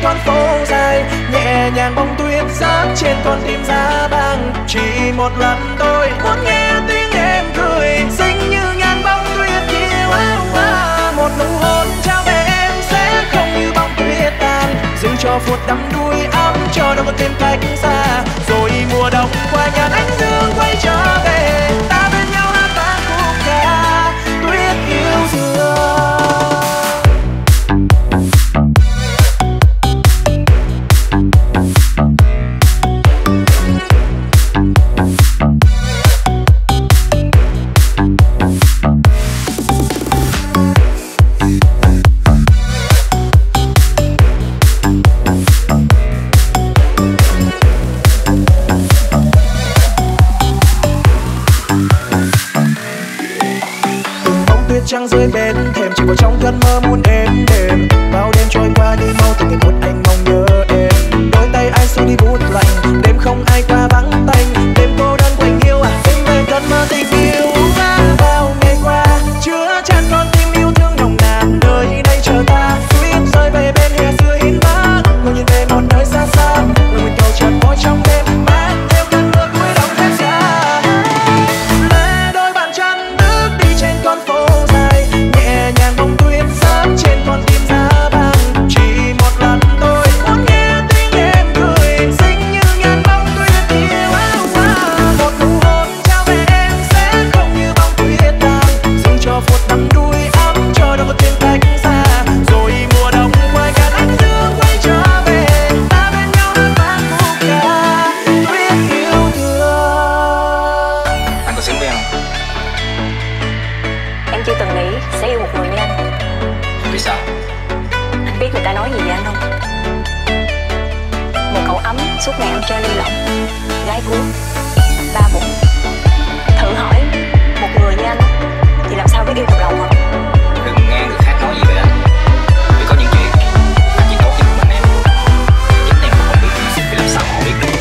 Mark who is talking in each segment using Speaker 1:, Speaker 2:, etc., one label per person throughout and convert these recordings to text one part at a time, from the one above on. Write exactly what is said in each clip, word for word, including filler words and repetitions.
Speaker 1: con phố dài, nhẹ nhàng bông tuyết rớt trên con tim giá băng. Chỉ một lần tôi muốn nghe tiếng em cười, xinh như ngàn bông tuyết yêu. Một nụ hôn trao về em sẽ không như bông tuyết tan, giữ cho phút đắm đuối ấm cho đâu còn thêm cách xa. Rồi mùa đông qua nhàn ánh dương quay trở về, ta bên nhau hát vang khúc ca tuyết yêu thương. Trăng rơi bên thềm chỉ vào trong cơn mơ muôn êm đềm. Bao đêm trôi qua đi mau từng ngày một anh mong nhớ em. Đôi tay ai xua đi bút lạnh, đêm không ai qua vắng tanh. Đêm cô đơn quạnh hiu à, đêm về cơn mơ tình yêu. Bao ngày qua chứa chan con tim yêu thương nồng nàn, nơi đây chờ ta. Tuyết rơi về bên hè xưa in mắt, ngồi nhìn về một nơi xa xa. Rồi mình cầu chợt môi trong đêm mang theo cơn mưa cuối đông rét giá. Lê đôi bàn chân bước đi trên con phố nhẹ nhàng bông tuyết rớt trên con tim giá băng. Chỉ một lần tôi muốn nghe tiếng em cười, xinh như ngàn bông tuyết yêu. Một nụ hôn trao về em sẽ không như bông tuyết tan, giữ cho phút đắm đuối ấm cho đâu có thêm cách xa. Rồi mùa đông ngoài ngàn ánh dương quay trở về, ta bên nhau hát vang khúc ca tuyết yêu thương.
Speaker 2: Anh có xứng với em không?
Speaker 3: Em chưa từng nghĩ sẽ yêu một người như anh.
Speaker 2: Vì sao?
Speaker 3: Anh biết người ta nói gì về anh không? Một cậu ấm suốt ngày ăn chơi lêu lỏng, gái cuốn, ba bụng. Thử hỏi một người như anh thì làm sao biết yêu thật lòng hả?
Speaker 2: Đừng nghe người khác nói gì về anh. Vì có những chuyện anh chỉ tốt cho một mình em. Chính em cũng không biết thì làm sao họ biết được.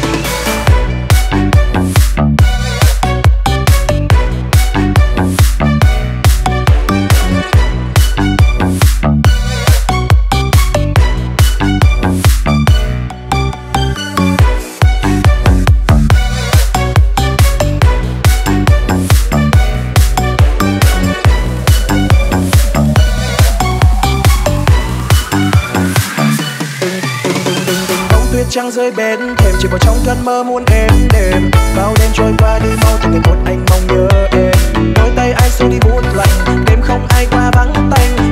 Speaker 1: Trăng rơi bên thềm chỉ vào trong cơn mơ muôn êm đềm. Bao đêm trôi qua đi mau từng ngày một anh mong nhớ em. Đôi tay ai xua đi bút lạnh, đêm không ai qua vắng tanh.